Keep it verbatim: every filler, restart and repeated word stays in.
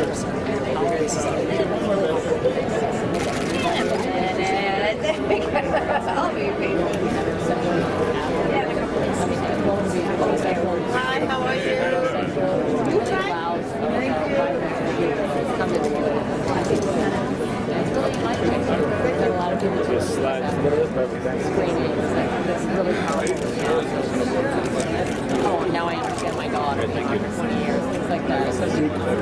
I'll be patient. Hi, how are you? You fine? Thank you. Just slide a little bit, perfect. Oh, now I understand my daughter. Thank you. twenty years, things like that.